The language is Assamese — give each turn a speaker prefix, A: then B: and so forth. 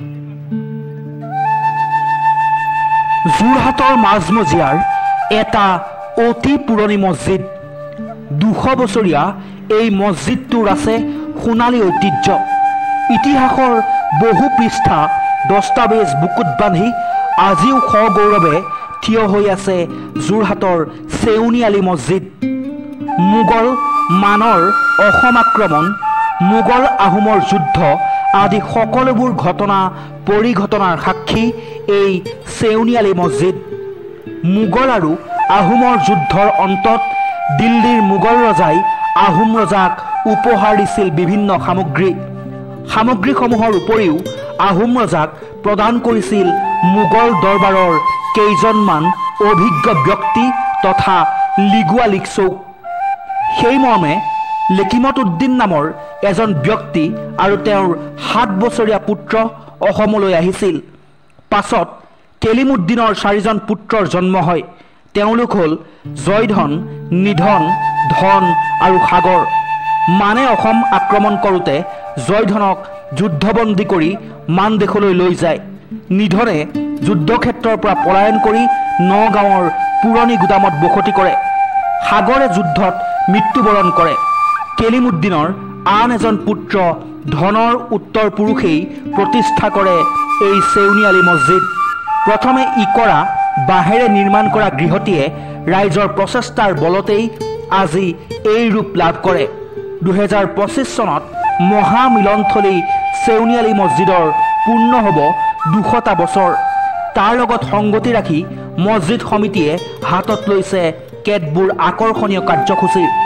A: যোৰহাটৰ মাজমজিয়াৰ এটা অতি পুৰণি মছজিদ। 200 বছৰীয়া এই মছজিদটোৰ আছে সোণালী ঐতিহ্য। ইতিহাসৰ বহু পৃষ্ঠা দস্তাবেজ বুকুত বান্ধি আজিও সগৌৰৱে থিয় হৈ আছে যোৰহাটৰ চেউনিআলি মছজিদ। মোগল মানৰ অসম আক্ৰমণ, মোগল আহোমৰ যুদ্ধ আদি সকলোবোৰ ঘটনা পৰিঘটনাৰ সাক্ষী এই চেউনিআলি মছজিদ। মোগল আৰু আহোমৰ যুদ্ধৰ অন্তত দিল্লীৰ মোগল ৰজাই আহোম ৰজাক উপহাৰ দিছিল বিভিন্ন সামগ্ৰীসমূহৰ উপৰিও আহোম ৰজাক প্ৰদান কৰিছিল মোগল দৰবাৰৰ কেইজনমান অভিজ্ঞ ব্যক্তি তথা লিগুৱা লিকচৌক। সেই মৰ্মে লেকিমত উদ্দিন নামৰ এজন ব্যক্তি আৰু তেওঁৰ 7 বছৰীয়া পুত্ৰ অসমলৈ আহিছিল। পাছত কেলিমুদ্দিনৰ 4জন পুত্ৰৰ জন্ম হয়। তেওঁলোক হ'ল জয়ধন, নিধন, ধন আৰু সাগৰ। মানে অসম আক্ৰমণ কৰোঁতে জয়ধনক যুদ্ধবন্দী কৰি মানদেশলৈ লৈ যায়। নিধনে যুদ্ধক্ষেত্ৰৰ পৰা পলায়ন কৰি নগাঁৱৰ পুৰণি গুদামত বসতি কৰে। সাগৰে যুদ্ধত মৃত্যুবৰণ কৰে। কেলিমুদ্দিনৰ আন এজন পুত্ৰ ধনৰ উত্তৰ পুৰুষেই প্ৰতিষ্ঠা কৰে এই চেউনিআলি মছজিদ। প্ৰথমে ইকৰা বাঁহেৰে নিৰ্মাণ কৰা গৃহটিয়ে ৰাইজৰ প্ৰচেষ্টাৰ বলতেই আজি এই ৰূপ লাভ কৰে। 2025 চনত মহামিলনথলী চেউনিআলি মছজিদৰ পূৰ্ণ হ'ব 200টা বছৰ। তাৰ লগত সংগতি ৰাখি মছজিদ সমিতিয়ে হাতত লৈছে কেতবোৰ আকৰ্ষণীয় কাৰ্যসূচী।